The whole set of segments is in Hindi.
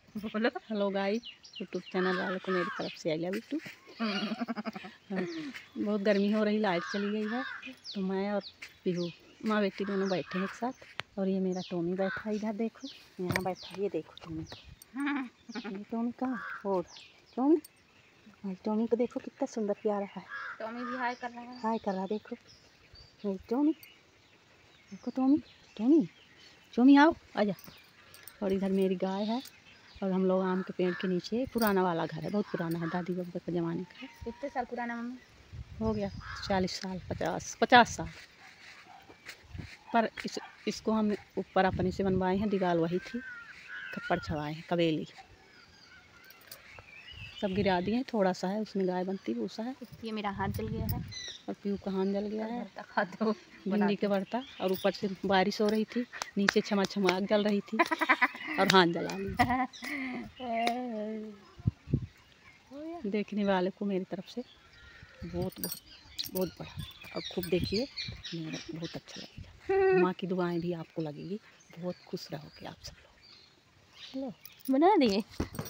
बोलो। हेलो गाइस, यूट्यूब चैनल वालों को मेरी तरफ से आई लव यू टू। बहुत गर्मी हो रही, लाइट चली गई है तो मैं और पीहू माँ बेटी दोनों बैठे हैं एक साथ। और ये मेरा टॉमी बैठा है इधर, देखो यहाँ बैठा है, ये देखो टॉमी। ये टॉमी कहाँ हो टॉमी? भाई टॉमी को देखो कितना सुंदर प्यारा है। टॉमी भी हाय कर रहा है। हाय कर रहा, देखो भाई टॉमी, देखो टॉमी टॉमी टॉमी आओ आजा। और इधर मेरी गाय है और हम लोग आम के पेड़ के नीचे, पुराना वाला घर है, बहुत पुराना है, दादी बाबा के ज़माने का। कितने साल पुराना मम्मी? हो गया 40 साल, 50 साल। पर इसको हम ऊपर अपने से बनवाए हैं, दीवार वही थी, खप्पड़ छवाए हैं, कवेली सब गिरा दिए हैं, थोड़ा सा है उसमें गाय बनती भूसा है। ये मेरा हाथ जल गया है और पीहू का हाथ जल गया है, खाते भिंडी के भरता। और ऊपर से बारिश हो रही थी, नीचे छमा छमा आग जल रही थी और हाथ जला ली। देखने वाले को मेरी तरफ से बहुत बहुत बहुत बड़ा और खूब देखिए, मेरा बहुत अच्छा लगेगा। माँ की दुआएं भी आपको लगेगी, बहुत खुश रहोगे आप सब लोग। लो बना दिए।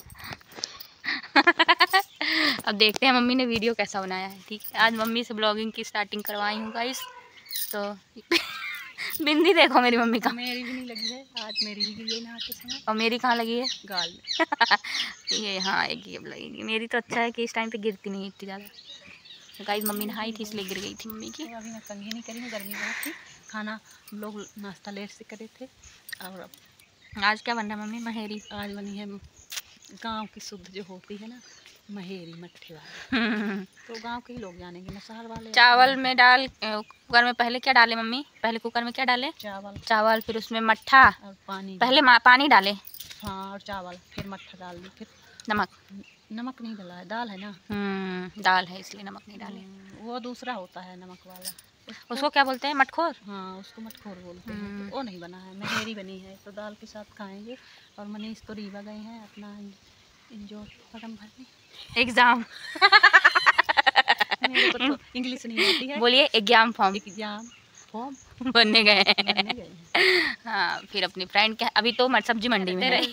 अब देखते हैं मम्मी ने वीडियो कैसा बनाया है। ठीक है, आज मम्मी से ब्लॉगिंग की स्टार्टिंग करवाई हूँ गाइस। तो बिंदी देखो मेरी मम्मी का। मेरी भी नहीं लगी है आज, मेरी भी गिरी है नहाते समय। और मेरी कहाँ लगी है? गाल में। ये हाँ एक ये लगेगी। मेरी तो अच्छा है कि इस टाइम पे गिरती नहीं इतनी ज़्यादा। तो गाइस मम्मी नहाई थी इसलिए गिर गई थी मम्मी की। तो अभी मैं कंघी नहीं करी हूँ, गर्मी बहुत थी, खाना हम लोग नाश्ता लेट से करे थे। और आज क्या बन रहा है मम्मी? महेरी। आज बनी है गांव की शुद्ध जो होती है ना, महेरी मट्ठे वाली। तो गांव के ही लोग जानेंगे ना, शहर वाले। चावल में डाल कुकर में पहले क्या डाले मम्मी? पहले कुकर में क्या डाले? चावल फिर उसमें मट्ठा और पानी। पहले पानी डाले। हाँ, और चावल फिर मट्ठा डाल दी, फिर नमक नहीं डाला है, दाल है ना। दाल है इसलिए नमक नहीं डाले। वो दूसरा होता है नमक वाला, उसको क्या बोलते हैं? मटखोर। हाँ, उसको मटखोर बोलते हैं। तो वो नहीं बना है, महेरी बनी है, तो दाल के साथ खाएंगे। और मनीष तो रीवा गए हैं अपना जो फॉर्म भरने, एग्ज़ाम। मेरे को तो इंग्लिश नहीं आती है। बोलिए एग्जाम फॉर्म बनने गए हैं। हाँ, फिर अपनी फ्रेंड के अभी तो सब्जी मंडी में है।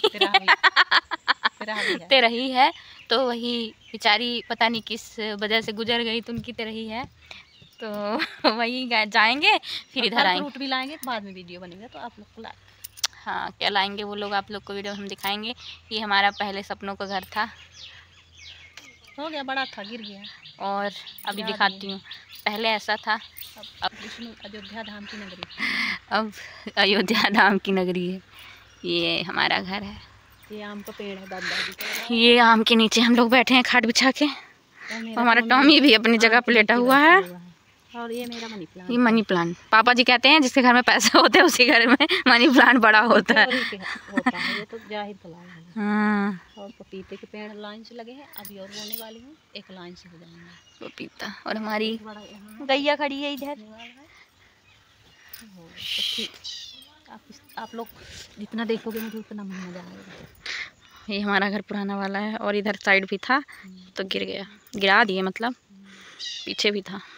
तेरा ही है तो वही बेचारी पता नहीं किस वजह से गुजर गई, तो उनकी तरह ही है। तो वही जाएंगे फिर इधर आएंगे। फ्रूट भी लाएंगे, बाद में वीडियो बनेगा तो आप लोग को हाँ क्या लाएंगे वो लोग, आप लोग को वीडियो हम दिखाएंगे। ये हमारा पहले सपनों का घर था, हो गया बड़ा था, गिर गया। और अभी दिखाती हूँ, पहले ऐसा था। अब अयोध्या धाम की नगरी, अब अयोध्या धाम की नगरी है। ये हमारा घर है, ये आम का पेड़ है दादी का। ये आम के नीचे हम लोग बैठे हैं खाट बिछा के। हमारा टॉमी भी अपनी जगह पे लेटा हुआ है। और ये मेरा मनी प्लांट, ये मनी प्लांट पापा जी कहते हैं जिसके घर में पैसे होते हैं उसी घर में मनी प्लांट बड़ा होता है। ये तो जाहिर कलाम है। हाँ। और पपीते के पेड़ लाइन से लगे हैं, अभी और बोने वाली हूँ, एक लाइन से हो जाएंगे पपीता। और हमारी गैया खड़ी है इधर। आप लोग जितना देखोगे मुझे उतना मजा आएगा। ये हमारा घर पुराना वाला है, और इधर साइड भी था तो गिर गया, गिरा दिए मतलब, पीछे भी था।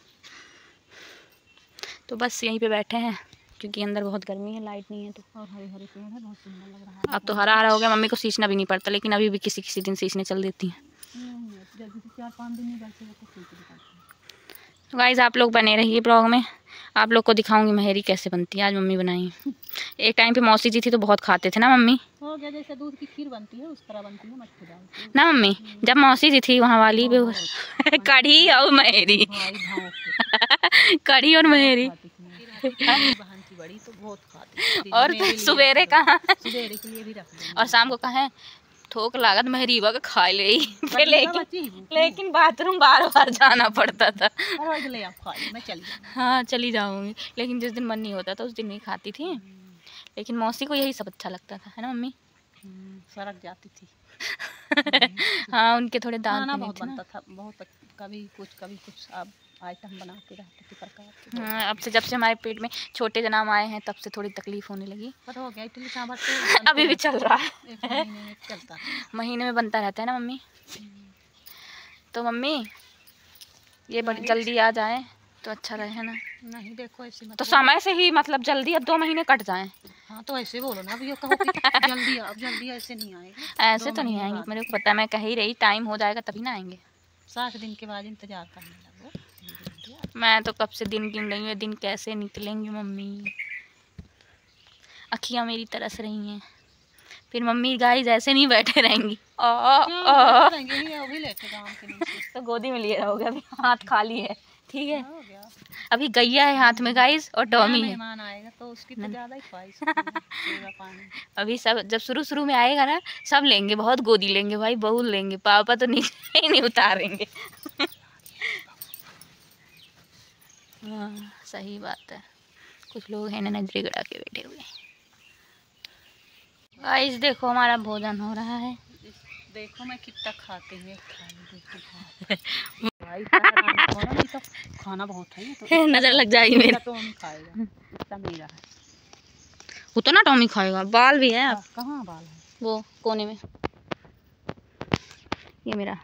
तो बस यहीं पे बैठे हैं क्योंकि अंदर बहुत गर्मी है, लाइट नहीं है। तो और हरे हरे पेड़ है, बहुत सुंदर लग रहा है। अब तो हरा हरा हो गया, मम्मी को सींचना भी नहीं पड़ता, लेकिन अभी भी किसी किसी दिन सींचने चल देती हैं। जल्दी से 4-5 दिन में बरसेगा तो सींच देता। तो गाइस आप लोग बने रहिए ब्लॉग में, आप लोग को दिखाऊंगी महेरी कैसे बनती है। आज मम्मी बनाई। एक टाइम पे मौसी जी थी तो बहुत खाते थे ना मम्मी। हो गया, जैसे दूध की खीर बनती है उस तरह बनती है, मट्ठी दाल की ना मम्मी। जब मौसी जी थी वहाँ वाली भी कढ़ी और महेरी। कढ़ी और महेरी। बहन की बड़ी तो बहुत खाती। और सवेरे कहाँ, सवेरे के लिए भी रख देंगे, और शाम को कहाँ थोक लागत महरीबा का खा ले। लेकिन बाथरूम बार बार जाना पड़ता था। मैं चली हाँ चली जाऊंगी, लेकिन जिस दिन मन नहीं होता था उस दिन नहीं खाती थी। लेकिन मौसी को यही सब अच्छा लगता था, है ना मम्मी? सरक जाती थी। हाँ उनके थोड़े दांत बहुत बनता था, बहुत कभी कुछ अब आइटम बनाते रहते थे प्रकार के। हाँ, अब से जब से हमारे पेट में छोटे जनाम आए हैं तब से थोड़ी तकलीफ होने लगी। पर हो गया, इडली सांभर तो अभी भी चल रहा है, एक महीने में चलता है, महीने में बनता रहता है ना मम्मी। तो मम्मी ये बड़ी जल्दी आ जाए तो अच्छा रहे ना। नहीं देखो ऐसे तो समय से ही मतलब जल्दी अब 2 महीने कट जाएं। हाँ तो ऐसे बोलो ना, अब ये कहो कि जल्दी अब जल्दी ऐसे नहीं आएंगे। ऐसे तो नहीं आएंगे, मेरे को पता है, मैं कह ही रही टाइम हो जाएगा तभी ना आएंगे। 60 दिन के बाद इंतजार करने लगो। मैं तो कब से दिन गिन रही हूँ, दिन कैसे निकलेंगे मम्मी, अखियाँ मेरी तरस रही हैं। फिर मम्मी गाइस ऐसे नहीं बैठे रहेंगी, तो गोदी में लिए रहोगे, अभी हाथ खाली है, ठीक है। अभी गैया है हाथ में गाइस और टॉमी है। मेहमान आएगा तो उसकी तो ज़्यादा ही ख्वाहिश है। अभी सब जब शुरू में आएगा ना, सब लेंगे, बहुत गोदी लेंगे भाई, बहू लेंगे, पापा तो नीचे ही नहीं उतारेंगे। हाँ सही बात है, कुछ लोग हैं ना नजरे गड़ा के बैठे हुए। गाइस देखो हमारा भोजन हो रहा है, देखो मैं कितना खाती हूँ। तो खाना बहुत है तो नजर लग जाएगी मेरा। टॉमी खाएगा, इतना मेरा है। उतना टॉमी खाएगा, बाल भी है। कहाँ बाल है? वो कोने में, ये मेरा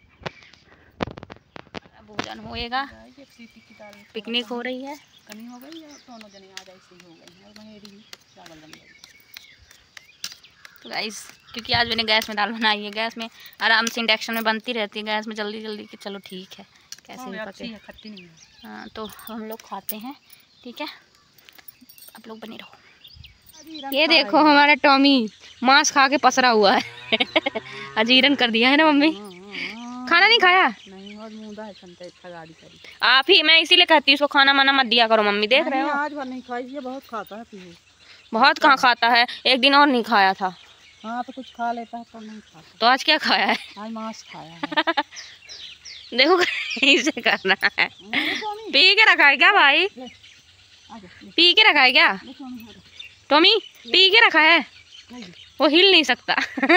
भोजन होएगा। पिकनिक हो रही है, कमी हो गई है, दोनों जने आज ऐसे ही हो गई और मेरी चावल बन गई। तो गाइस क्योंकि आज मैंने गैस में दाल बनाई है, गैस में आराम से इंडक्शन में बनती रहती है, गैस में जल्दी जल्दी कि चलो ठीक है कैसे भी पके। खट्टी नहीं है। हाँ तो हम लोग खाते हैं, ठीक है, आप लोग बने रहो। ये देखो हमारा टॉमी मांस खा के पसरा हुआ है। अजीरन कर दिया है ना मम्मी, खाना नहीं खाया। नहीं और मुंडा है संता गाड़ी करी आप ही, मैं इसीलिए कहती हूँ उसको खाना माना मत दिया करो मम्मी, देख रहे हो। आज भर नहीं खाई, ये बहुत खाता है पीहू। बहुत कहाँ खाता है, एक दिन और नहीं खाया था। हाँ तो कुछ खा लेता है तो नहीं खाता। तो आज क्या खाया है? आज मांस खाया है। देखो इसे करना है, पी के रखा है क्या भाई? पी के रखा है क्या टॉमी? पी के रखा है, वो हिल नहीं सकता।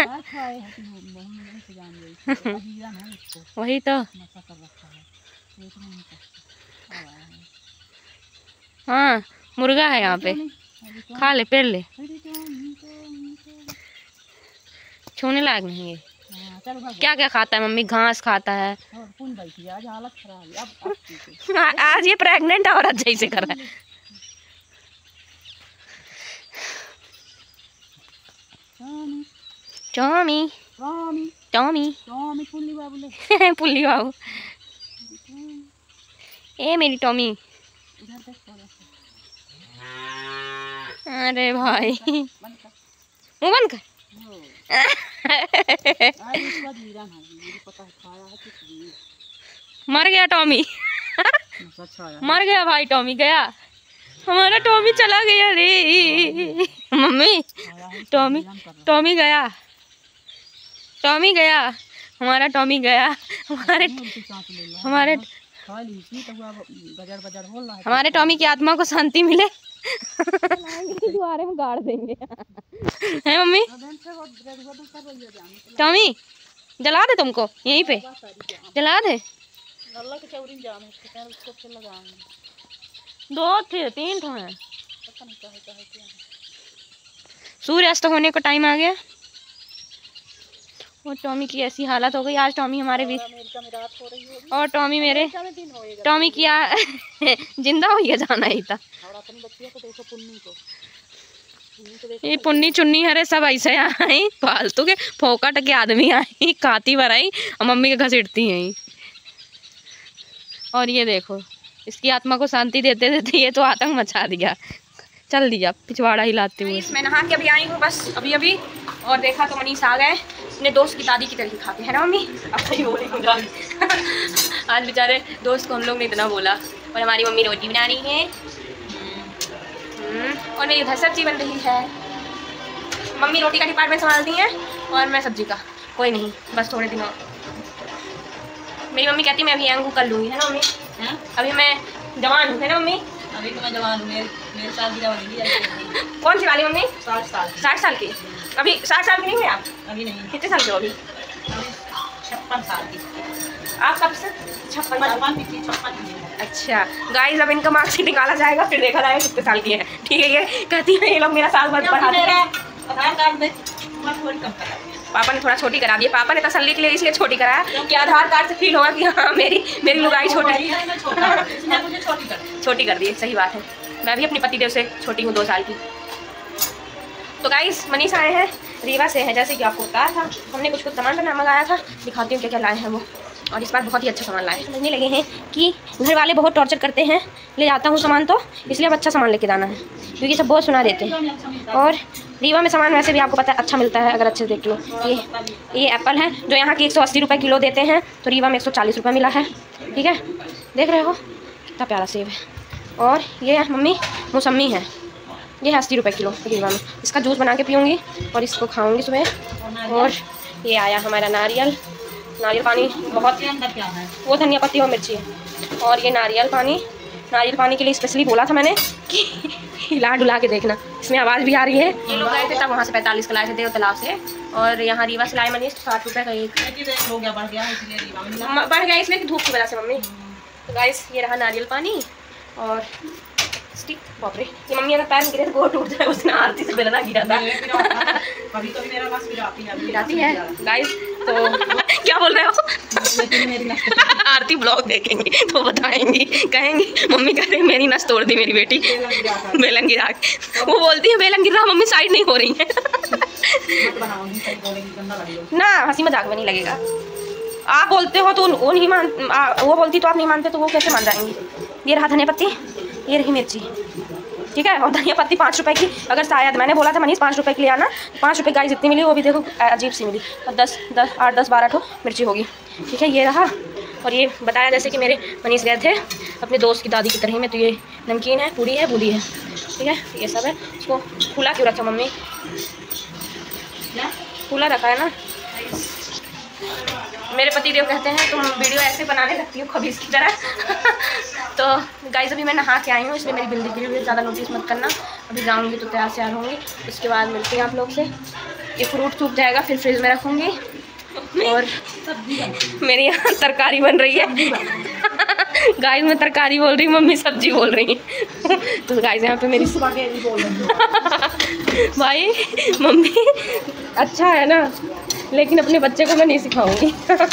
वही तो, हाँ मुर्गा है यहाँ पे, खा ले पेड़ ले, छूने लायक नहीं है। क्या क्या खाता है मम्मी? घास खाता है। आज ये प्रेग्नेंट औरत जैसे कर रहा है। टॉमी टॉमी पुल्ली बाबू, ए मेरी टॉमी। अरे भाई मुँह बंद कर। मर गया टॉमी। मर गया भाई, टॉमी गया, हमारा टॉमी चला गया रे मम्मी। टॉमी गया, टॉमी गया, हमारा टॉमी गया। हमारे टॉमी की आत्मा को शांति मिले। द्वारे में गाड़ देंगे है मम्मी। टॉमी जला दे, तुमको यहीं पे जला दे। 2 थे 3 ठो हैं। सूर्यास्त होने का टाइम आ गया और टॉमी की ऐसी हालत हो गई। आज टॉमी हमारे बीच, और टॉमी मेरे, टॉमी की जिंदा हो गया जाना ही था। ये पुन्नी चुन्नी हरे सब ऐसे आई, फालतू के फोकट के आदमी आई, खाती भराई और मम्मी के घसीटती हैं। और ये देखो इसकी आत्मा को शांति देते देते ये तो आतंक मचा दिया, चल दिया पिछवाड़ा हिलाते हुए। मैं नहा के अभी आई हूँ बस अभी और देखा तो मनीष आ गए अपने दोस्त की दादी की तरह खाते हैं ना मम्मी। अब सही बोली आज बेचारे दोस्त को हम लोग ने इतना बोला। और हमारी मम्मी रोटी बना रही है और मेरी उधर सब्जी बन रही है। मम्मी रोटी का डिपार्टमेंट संभालती हैं और मैं सब्जी का। कोई नहीं, बस थोड़े दिनों। मेरी मम्मी कहती मैं अभी अंगू कर लूँगी, है ना मम्मी? अभी मैं जवान हूँ, है ना मम्मी? अभी तो मैं जवान हूँ, मेरे साल की जवानी। कौन सी वाली मम्मी? 60 साल। 60 साल की? अभी 60 साल की नहीं हुई आप? अभी नहीं। कितने साल के हो अभी? 56 साल की। आप कब से? 56। अच्छा गाइस, अब इनका मार्कशीट निकाला जाएगा, फिर देखा जाएगा कितने साल की है। ठीक है, ये कहती है ये लोग मेरा साल भर पढ़ा दे। पापा ने थोड़ा छोटी करा दी। पापा ने तसल्ली के लिए इसलिए छोटी कराया कि आधार कार्ड से फील होगा कि हाँ मेरी लुगाई छोटी छोटी कर दी। सही बात है, मैं भी अपनी पतिदेव से छोटी हूँ 2 साल की। तो गाइस मनीष आए हैं रीवा से है, जैसे कि आपको बताया था। हमने कुछ सामान बना मंगाया था, दिखाती हूँ क्या क्या लाए हैं वो। और इस बार बहुत ही अच्छा सामान लाए। समझने लगे हैं कि घर वाले बहुत टॉर्चर करते हैं, ले जाता हूँ सामान तो इसलिए अब अच्छा सामान लेके जाना है, क्योंकि सब बहुत सुना देते हैं। और रीवा में सामान वैसे भी आपको पता है अच्छा मिलता है, अगर अच्छे देख लो। ये एप्पल है जो यहाँ की 180 रुपये किलो देते हैं, तो रीवा में 140 रुपये मिला है। ठीक है, देख रहे हो कितना प्यारा सेब है। और ये मम्मी मौसमी है, ये है 80 रुपये किलो रीवा में। इसका जूस बना के पीऊँगी और इसको खाऊँगी सुबह। और ये आया हमारा नारियल पानी, बहुत वो धनिया पत्ती और मिर्ची है। और ये नारियल पानी के लिए स्पेशली बोला था मैंने कि हिला डुला के देखना, इसमें आवाज़ भी आ रही है। ये लोग गए थे तब वहाँ से 45 का लाए थे देव तालाब से, और यहाँ रीवा से लाए मनीष 60 रुपये का एक। बढ़ गया इसलिए धूप की वजह से मम्मी। तो गाइस ये रहा नारियल पानी और स्टिक। बाप रे, ये मम्मी अगर पैर गिरे तो वो टूट जाए, उसने आरती से बेलना गिरा था। गिराती है गाइस। तो क्या बोल रहे हो? आरती ब्लॉग देखेंगी तो बताएंगी, कहेंगी मम्मी कह रही मेरी नस तोड़ दी मेरी बेटी बेलन गिरा के। वो बोलती है बेलन गिर रहा, मम्मी साइड नहीं हो रही है। ना हंसी मजाक में नहीं लगेगा। आप बोलते हो तो वो नहीं मान, वो बोलती तो आप नहीं मानते, तो वो कैसे मान जाएंगी। ये रहा धनिया पत्ती, ये रही मिर्ची। ठीक है, और धनिया पत्ती 5 रुपये की, अगर शायद मैंने बोला था मनीष 5 रुपये के लिए आना, 5 रुपये गाइस इतनी मिली, वो भी देखो अजीब सी मिली। और 8 10 12 ठो मिर्ची होगी। ठीक है, ये रहा। और ये बताया जैसे कि मेरे मनीष गए थे अपने दोस्त की दादी की तरह में, तो ये नमकीन है, पूड़ी है, बूंदी है। ठीक है, ये सब है। इसको खुला क्यों रखा मम्मी? खुला रखा है ना। मेरे पतिदेव कहते हैं तुम वीडियो ऐसे बनाने लगती हो खबीज की तरह। तो गाइस अभी मैं नहा के आई हूँ, इसलिए मेरी बिल्ली गिरी हुई है, ज़्यादा नोटिस मत करना। अभी जाऊँगी तो तैयार श्यार होंगी, उसके बाद मिलती हैं आप लोग से। ये फ्रूट सूख जाएगा, फिर फ्रिज में रखूँगी। और मेरी यहाँ तरकारी बन रही है। गाइस मैं तरकारी बोल रही हूँ, मम्मी सब्जी बोल रही है। तो गाइस यहाँ पे मेरी भाई मम्मी अच्छा है ना, लेकिन अपने बच्चे को मैं नहीं सिखाऊंगी।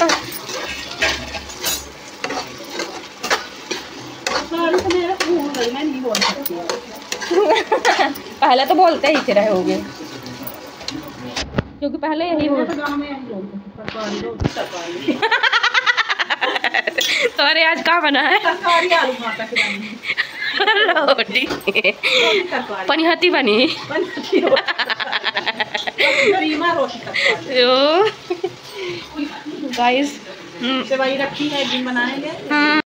पहले तो बोलते ही थे रहे होगे, क्योंकि पहले यही तो अरे आज कहाँ बना है? रोटी पनिहती बनी। गाइस सेवई रखी है, एक दिन बनाएंगे।